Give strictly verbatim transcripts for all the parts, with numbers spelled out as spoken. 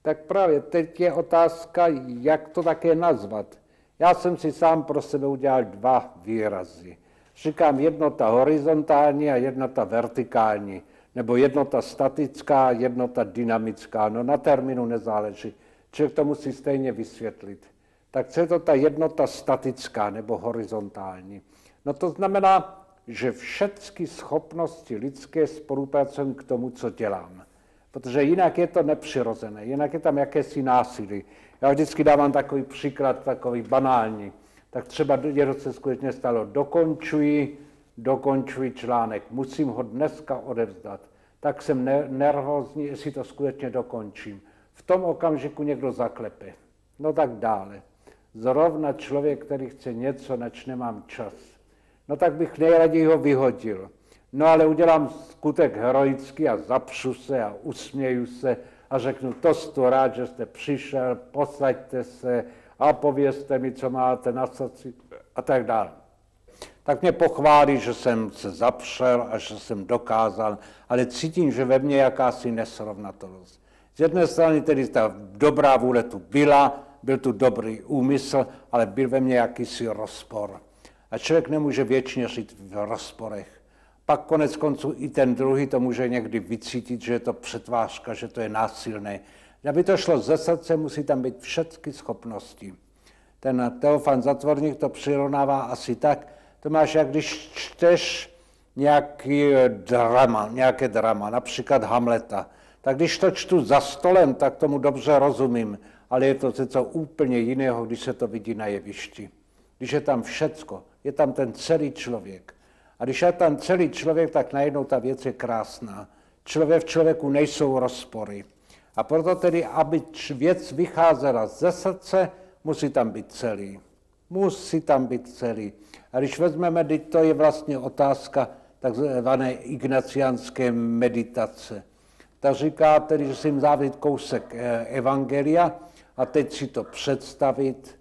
Tak právě teď je otázka, jak to také nazvat. Já jsem si sám pro sebe udělal dva výrazy. Říkám jednota horizontální a jednota vertikální, nebo jednota statická, jednota dynamická. No na termínu nezáleží. Člověk to musí stejně vysvětlit. Tak co je to ta jednota statická nebo horizontální? No to znamená, že všechny schopnosti lidské spolupracují k tomu, co dělám. Protože jinak je to nepřirozené, jinak je tam jakési násilí. Já vždycky dávám takový příklad, takový banální. Tak třeba někdo se skutečně stalo, dokončuji, dokončuji článek, musím ho dneska odevzdat. Tak jsem nervózní, jestli to skutečně dokončím. V tom okamžiku někdo zaklepe. No tak dále. Zrovna člověk, který chce něco, nač nemám čas. No tak bych nejraději ho vyhodil. No ale udělám skutek heroický a zapřu se a usměju se a řeknu, to jste rád, že jste přišel, posaďte se a povězte mi, co máte na srdci a tak dále. Tak mě pochválí, že jsem se zapřel a že jsem dokázal, ale cítím, že ve mně jakási nesrovnatelnost. Z jedné strany tedy ta dobrá vůle tu byla, byl tu dobrý úmysl, ale byl ve mně jakýsi rozpor. A člověk nemůže věčně žít v rozporech. Pak konec konců i ten druhý to může někdy vycítit, že je to přetvářka, že to je násilné. Aby to šlo ze srdce, musí tam být všechny schopnosti. Ten Teofan Zatvorník to přirovnává asi tak, to máš, jak když čteš nějaký drama, nějaké drama, například Hamleta. Tak když to čtu za stolem, tak tomu dobře rozumím, ale je to něco úplně jiného, když se to vidí na jevišti. Když je tam všecko, je tam ten celý člověk. A když je tam celý člověk, tak najednou ta věc je krásná. Člověk v člověku nejsou rozpory. A proto tedy, aby věc vycházela ze srdce, musí tam být celý. Musí tam být celý. A když vezmeme, teď to je vlastně otázka takzvané ignaciánské meditace. Tak říká tedy, že si jim závit kousek evangelia a teď si to představit,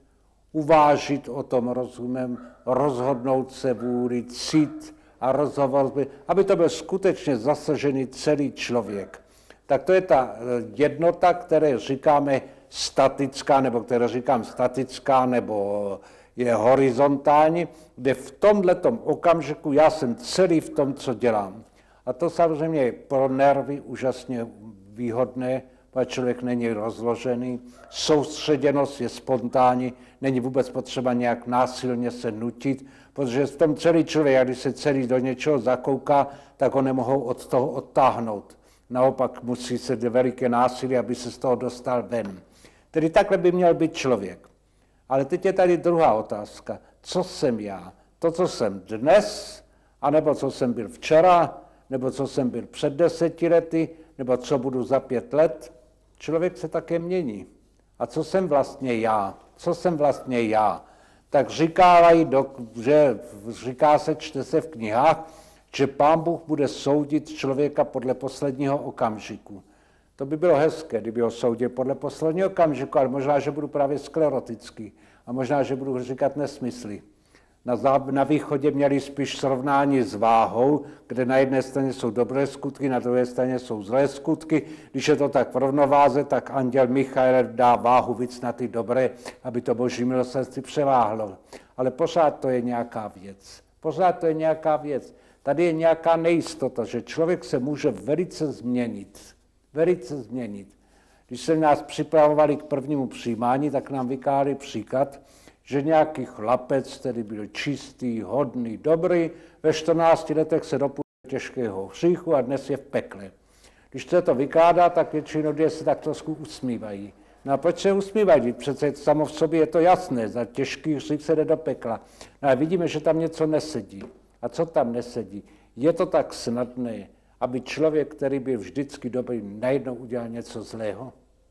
uvážit o tom rozumem, rozhodnout se vůli, cít a rozhovor, aby to byl skutečně zasažený celý člověk. Tak to je ta jednota, které říkáme statická, nebo které říkám statická, nebo je horizontální, kde v tomhletom okamžiku já jsem celý v tom, co dělám. A to samozřejmě je pro nervy úžasně výhodné, protože člověk není rozložený, soustředěnost je spontánní, není vůbec potřeba nějak násilně se nutit, protože v tom celý člověk, když se celý do něčeho zakouká, tak ho nemohou od toho odtáhnout. Naopak musí se do veliké násilí, aby se z toho dostal ven. Tedy takhle by měl být člověk. Ale teď je tady druhá otázka. Co jsem já? To, co jsem dnes, anebo co jsem byl včera, nebo co jsem byl před deseti lety, nebo co budu za pět let? Člověk se také mění. A co jsem vlastně já? Co jsem vlastně já? Tak říkávají, že říká se, čte se v knihách, že Pán Bůh bude soudit člověka podle posledního okamžiku. To by bylo hezké, kdyby ho soudil podle posledního okamžiku, ale možná, že budu právě sklerotický a možná, že budu říkat nesmysly. Na, zá, na východě měli spíš srovnání s váhou, kde na jedné straně jsou dobré skutky, na druhé straně jsou zlé skutky. Když je to tak v rovnováze, tak anděl Michael dá váhu víc na ty dobré, aby to boží milosrdenství převáhlo. Ale pořád to je nějaká věc. Pořád to je nějaká věc. Tady je nějaká nejistota, že člověk se může velice změnit. Velice změnit. Když se nás připravovali k prvnímu přijímání, tak nám vykládali příklad, že nějaký chlapec, který byl čistý, hodný, dobrý, ve čtrnácti letech se dopustil těžkého hříchu a dnes je v pekle. Když se to vykládá, tak většinou lidé se tak trošku usmívají. No a proč se usmívají? Přece samo v sobě je to jasné, za těžký hřích se jde do pekla. No a vidíme, že tam něco nesedí. A co tam nesedí? Je to tak snadné, aby člověk, který byl vždycky dobrý, najednou udělal něco zlého?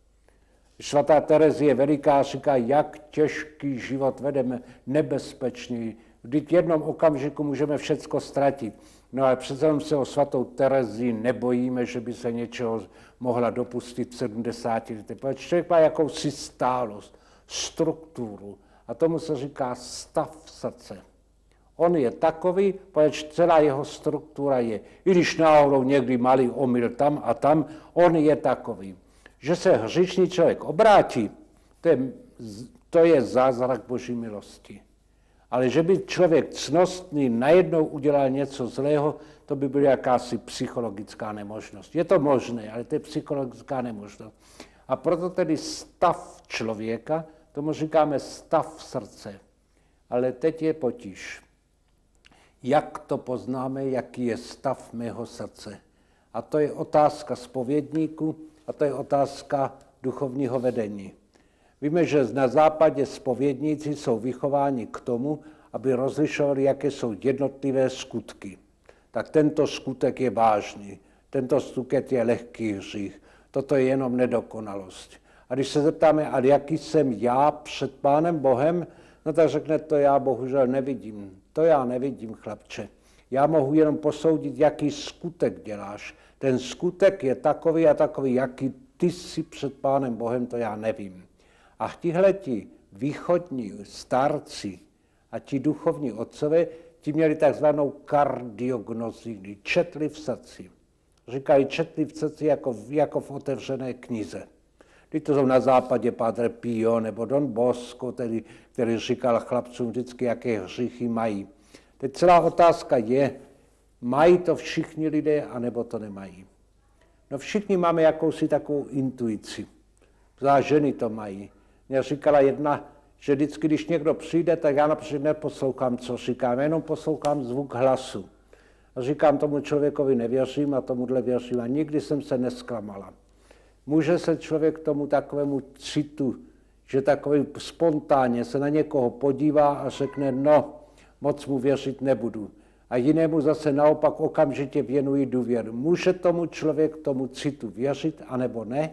Svatá Terezie veliká říká, jak těžký život vedeme, nebezpečný. Vždyť v jednom okamžiku můžeme všecko ztratit. No ale přece se o svatou Terezii nebojíme, že by se něčeho mohla dopustit v sedmdesáti letech. Protože člověk má jakousi stálost, strukturu. A tomu se říká stav srdce. On je takový, protože celá jeho struktura je. I když náhodou někdy malý omyl tam a tam, on je takový. Že se hříšný člověk obrátí, to je, to je zázrak Boží milosti. Ale že by člověk cnostný najednou udělal něco zlého, to by byla jakási psychologická nemožnost. Je to možné, ale to je psychologická nemožnost. A proto tedy stav člověka, tomu říkáme stav srdce. Ale teď je potíž. Jak to poznáme, jaký je stav mého srdce? A to je otázka zpovědníku a to je otázka duchovního vedení. Víme, že na západě zpovědníci jsou vychováni k tomu, aby rozlišovali, jaké jsou jednotlivé skutky. Tak tento skutek je vážný, tento skutek je lehký hřích, toto je jenom nedokonalost. A když se zeptáme, ale jaký jsem já před Pánem Bohem, no tak řekne, to já bohužel nevidím. To já nevidím, chlapče. Já mohu jenom posoudit, jaký skutek děláš. Ten skutek je takový a takový, jaký ty jsi před Pánem Bohem, to já nevím. A tihleti východní starci a ti duchovní otcové, ti měli takzvanou kardiognozi, četli v srdci. Říkají, četli v srdci jako, jako v otevřené knize. Když to jsou na západě Padre Pio nebo Don Bosco, který, který říkal chlapcům vždycky, jaké hříchy mají. Teď celá otázka je, mají to všichni lidé, anebo to nemají. No všichni máme jakousi takovou intuici. Zvlášť ženy to mají. Mě říkala jedna, že vždycky, když někdo přijde, tak já například neposlouchám, co říkám, jenom poslouchám zvuk hlasu. A říkám, tomu člověkovi nevěřím a tomuhle věřím a nikdy jsem se nesklamala. Může se člověk tomu takovému citu, že takový spontánně se na někoho podívá a řekne, no, moc mu věřit nebudu. A jinému zase naopak okamžitě věnují důvěru. Může tomu člověk tomu citu věřit, anebo ne?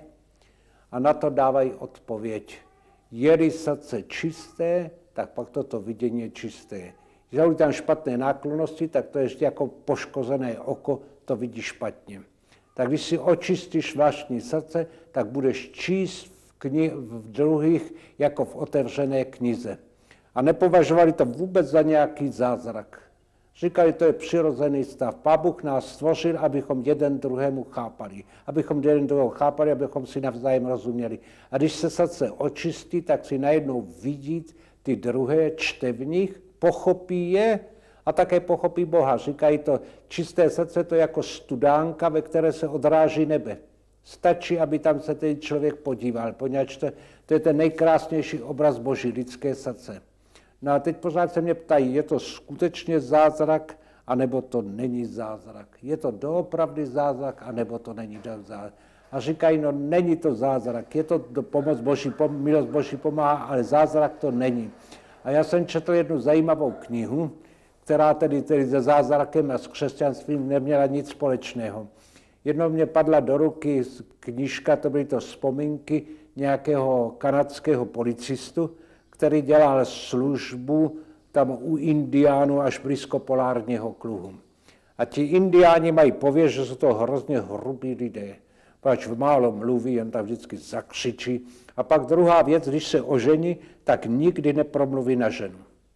A na to dávají odpověď. Je-li srdce čisté, tak pak toto vidění je čisté. Když tam špatné náklonnosti, tak to je ještě jako poškozené oko, to vidí špatně. Tak když si očistíš vlastní srdce, tak budeš číst v, kni- v druhých jako v otevřené knize. A nepovažovali to vůbec za nějaký zázrak. Říkali, to je přirozený stav. Pán Bůh nás stvořil, abychom jeden druhému chápali. Abychom jeden druhého chápali, abychom si navzájem rozuměli. A když se srdce očistí, tak si najednou vidí ty druhé, čte v nich, pochopí je a také pochopí Boha. Říkají to, čisté srdce to je jako studánka, ve které se odráží nebe. Stačí, aby tam se ten člověk podíval, poněvadž to, to je ten nejkrásnější obraz Boží, lidské srdce. No a teď pořád se mě ptají, je to skutečně zázrak, anebo to není zázrak. Je to doopravdy zázrak, anebo to není zázrak. A říkají, no není to zázrak, je to do pomoc Boží, milost Boží pomáhá, ale zázrak to není. A já jsem četl jednu zajímavou knihu, která tedy, tedy se zázrakem a s křesťanstvím neměla nic společného. Jednou mě padla do ruky knížka, to byly to vzpomínky nějakého kanadského policistu, který dělal službu tam u Indiánů až blízko polárního kruhu. A ti Indiáni mají pověst, že jsou to hrozně hrubí lidé. Pač málo mluví, jen tam vždycky zakřičí. A pak druhá věc, když se ožení, tak nikdy nepromluví na ženu.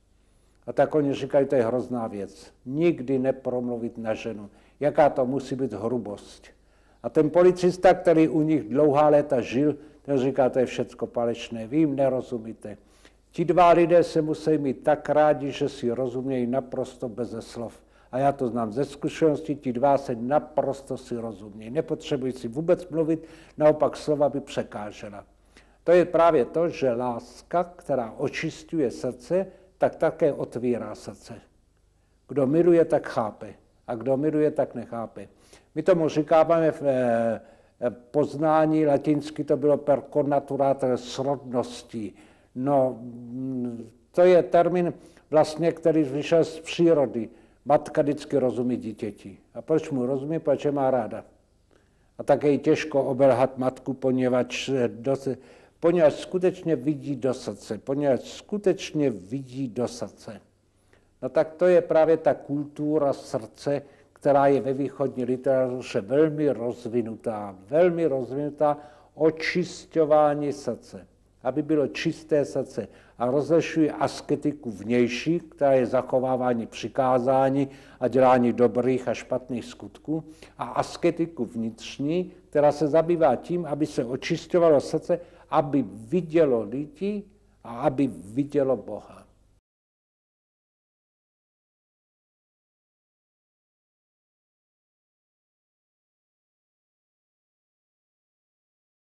A tak oni říkají, to je hrozná věc. Nikdy nepromluvit na ženu. Jaká to musí být hrubost. A ten policista, který u nich dlouhá léta žil, ten říká, to je všecko falešné, vy jim nerozumíte. Ti dva lidé se musí mít tak rádi, že si rozumějí naprosto beze slov. A já to znám ze zkušenosti, ti dva se naprosto si rozumějí. Nepotřebují si vůbec mluvit, naopak slova by překážela. To je právě to, že láska, která očistuje srdce, tak také otvírá srdce. Kdo miluje, tak chápe. A kdo miluje, tak nechápe. My tomu říkáme v poznání, latinsky to bylo per connaturate srodností. No, to je termín vlastně, který vyšel z přírody. Matka vždycky rozumí dítěti. A proč mu rozumí? Protože má ráda. A také je těžko obelhat matku, poněvadž, do, poněvadž skutečně vidí do srdce. Poněvadž skutečně vidí do srdce. No tak to je právě ta kultura srdce, která je ve východní literatuře velmi rozvinutá. Velmi rozvinutá očišťování srdce. aby bylo čisté srdce. A rozlišuje asketiku vnější, která je zachovávání přikázání a dělání dobrých a špatných skutků, a asketiku vnitřní, která se zabývá tím, aby se očisťovalo srdce, aby vidělo lidi a aby vidělo Boha.